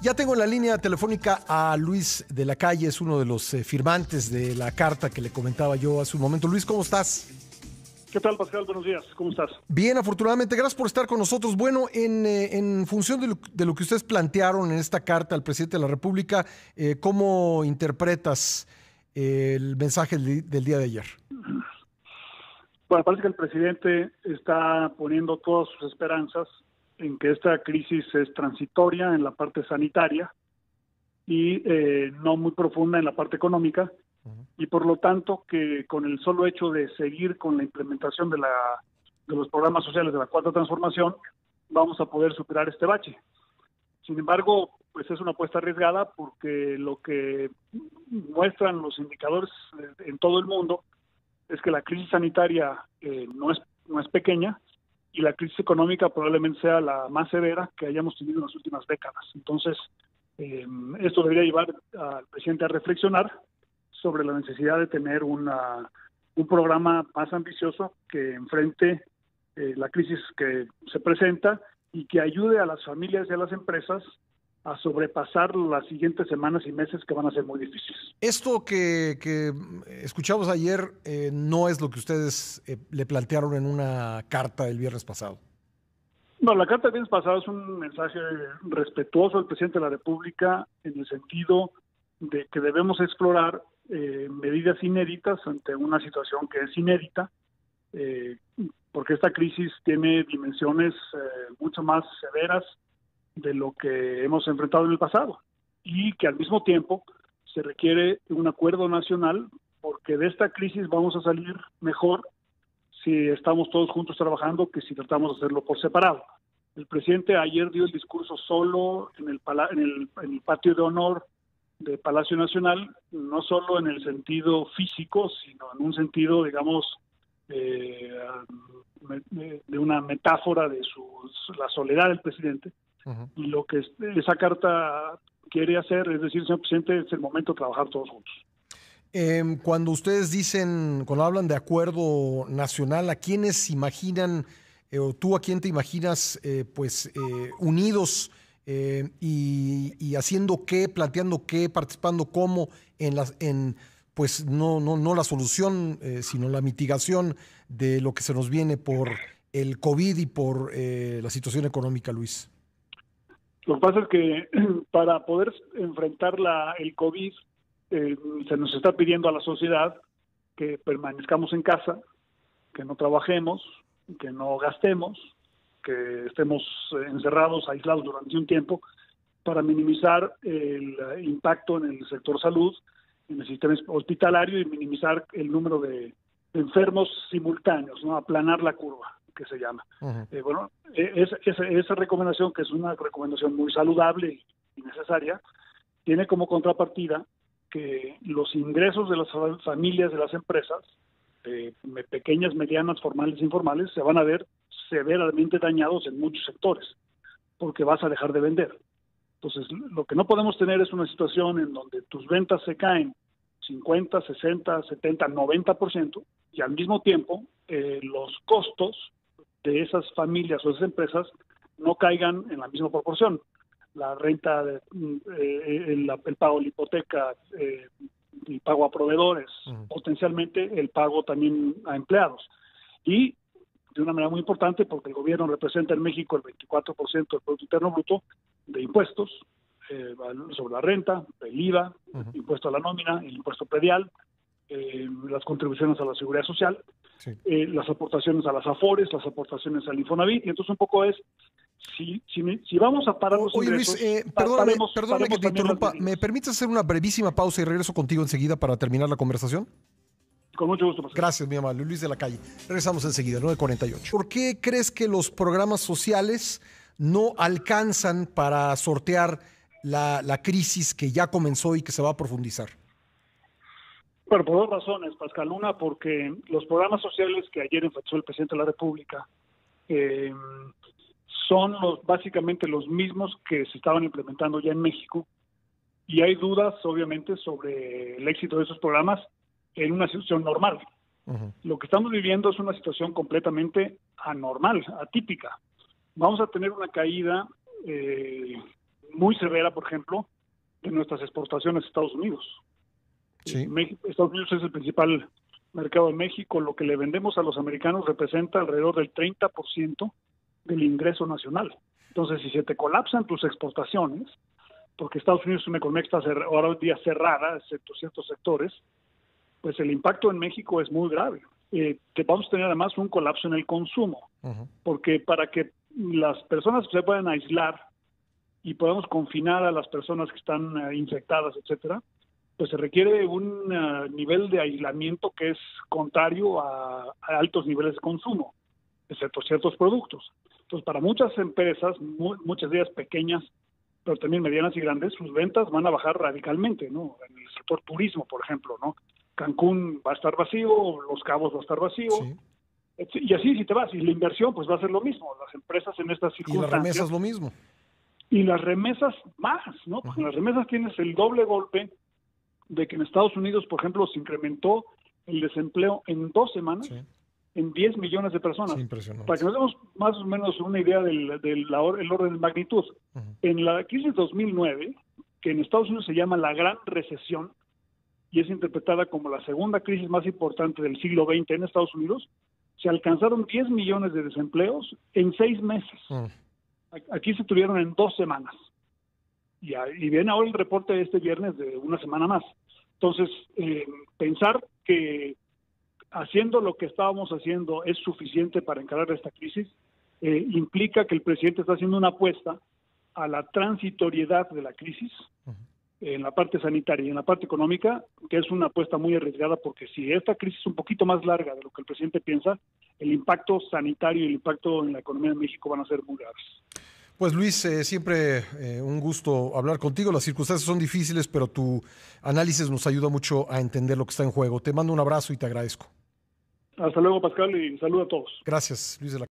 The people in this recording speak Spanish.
Ya tengo en la línea telefónica a Luis de la Calle, es uno de los firmantes de la carta que le comentaba yo hace un momento. Luis, ¿cómo estás? ¿Qué tal, Pascal? Buenos días. ¿Cómo estás? Bien, afortunadamente. Gracias por estar con nosotros. Bueno, en función de lo que ustedes plantearon en esta carta al presidente de la República, ¿cómo interpretas el mensaje del día de ayer? Bueno, parece que el presidente está poniendo todas sus esperanzas en que esta crisis es transitoria en la parte sanitaria y no muy profunda en la parte económica, y por lo tanto que con el solo hecho de seguir con la implementación de los programas sociales de la Cuarta Transformación vamos a poder superar este bache. Sin embargo, pues es una apuesta arriesgada porque lo que muestran los indicadores en todo el mundo es que la crisis sanitaria no es pequeña, y la crisis económica probablemente sea la más severa que hayamos tenido en las últimas décadas. Entonces, esto debería llevar al presidente a reflexionar sobre la necesidad de tener un programa más ambicioso que enfrente la crisis que se presenta y que ayude a las familias y a las empresas a sobrepasar las siguientes semanas y meses que van a ser muy difíciles. Esto que escuchamos ayer no es lo que ustedes le plantearon en una carta el viernes pasado. No, la carta del viernes pasado es un mensaje respetuoso al presidente de la República en el sentido de que debemos explorar medidas inéditas ante una situación que es inédita, porque esta crisis tiene dimensiones mucho más severas de lo que hemos enfrentado en el pasado, y que al mismo tiempo se requiere un acuerdo nacional, porque de esta crisis vamos a salir mejor si estamos todos juntos trabajando que si tratamos de hacerlo por separado. El presidente ayer dio el discurso solo en el patio de honor de Palacio Nacional, no solo en el sentido físico, sino en un sentido, digamos, de una metáfora de la soledad del presidente. Uh-huh. Y lo que esa carta quiere hacer es decir, señor presidente, es el momento de trabajar todos juntos. Cuando ustedes cuando hablan de acuerdo nacional, ¿a quiénes imaginan, o tú a quién te imaginas, unidos y haciendo qué, planteando qué, participando cómo pues no la solución, sino la mitigación de lo que se nos viene por el COVID y por la situación económica, Luis? Lo que pasa es que para poder enfrentar el COVID, se nos está pidiendo a la sociedad que permanezcamos en casa, que no trabajemos, que no gastemos, que estemos encerrados, aislados durante un tiempo, para minimizar el impacto en el sector salud, en el sistema hospitalario, y minimizar el número de enfermos simultáneos, ¿no? Aplanar la curva, que se llama. Uh-huh. Esa recomendación, que es una recomendación muy saludable y necesaria, tiene como contrapartida que los ingresos de las familias, de las empresas, pequeñas, medianas, formales e informales, se van a ver severamente dañados en muchos sectores, porque vas a dejar de vender. Entonces, lo que no podemos tener es una situación en donde tus ventas se caen 50, 60, 70, 90%, y al mismo tiempo los costos de esas familias o esas empresas no caigan en la misma proporción. La renta, el pago de la hipoteca, el pago a proveedores, uh-huh. Potencialmente el pago también a empleados. Y de una manera muy importante, porque el gobierno representa en México el 24% del Producto Interno Bruto de impuestos sobre la renta, el IVA, uh-huh. El impuesto a la nómina, el impuesto predial, las contribuciones a la seguridad social, sí. Las aportaciones a las AFORES, las aportaciones al Infonavit, y entonces un poco es, si vamos a parar los ingresos... Luis, perdóname que te interrumpa, ¿me permites hacer una brevísima pausa y regreso contigo enseguida para terminar la conversación? Con mucho gusto. Pascal. Gracias, mi amable Luis de la Calle. Regresamos enseguida, 9:48. ¿Por qué crees que los programas sociales no alcanzan para sortear la crisis que ya comenzó y que se va a profundizar? Bueno, por dos razones, Pascal. Una, porque los programas sociales que ayer enfatizó el presidente de la República son básicamente los mismos que se estaban implementando ya en México, y hay dudas, obviamente, sobre el éxito de esos programas en una situación normal. Uh-huh. Lo que estamos viviendo es una situación completamente anormal, atípica. Vamos a tener una caída muy severa, por ejemplo, de nuestras exportaciones a Estados Unidos. Sí. Estados Unidos es el principal mercado de México. Lo que le vendemos a los americanos representa alrededor del 30% del ingreso nacional. Entonces, si se te colapsan tus exportaciones, porque Estados Unidos es una economía que está ahora hoy día cerrada, excepto ciertos sectores, pues el impacto en México es muy grave. Vamos a tener además un colapso en el consumo, porque para que las personas se puedan aislar y podamos confinar a las personas que están infectadas, etcétera, pues se requiere un nivel de aislamiento que es contrario a altos niveles de consumo, excepto ciertos productos. Entonces, para muchas empresas, muchas de ellas pequeñas, pero también medianas y grandes, sus ventas van a bajar radicalmente, ¿no? En el sector turismo, por ejemplo, ¿no? Cancún va a estar vacío, Los Cabos va a estar vacío, sí. Y así si te vas, y la inversión pues va a ser lo mismo, las empresas en estas circunstancias. Y las remesas lo mismo. Y las remesas más, ¿no? Porque en las remesas tienes el doble golpe de que en Estados Unidos, por ejemplo, se incrementó el desempleo en 2 semanas, en 10 millones de personas. Sí, para que nos demos más o menos una idea del orden de magnitud. En la crisis 2009, que en Estados Unidos se llama la Gran Recesión, y es interpretada como la segunda crisis más importante del siglo XX en Estados Unidos, se alcanzaron 10 millones de desempleos en 6 meses. Aquí se tuvieron en 2 semanas. Y viene ahora el reporte de este viernes de una semana más. Entonces, pensar que haciendo lo que estábamos haciendo es suficiente para encarar esta crisis, implica que el presidente está haciendo una apuesta a la transitoriedad de la crisis, en la parte sanitaria y en la parte económica, que es una apuesta muy arriesgada, porque si esta crisis es un poquito más larga de lo que el presidente piensa, el impacto sanitario y el impacto en la economía de México van a ser muy graves. Pues Luis, siempre un gusto hablar contigo. Las circunstancias son difíciles, pero tu análisis nos ayuda mucho a entender lo que está en juego. Te mando un abrazo y te agradezco. Hasta luego, Pascal, y saludo a todos. Gracias, Luis de la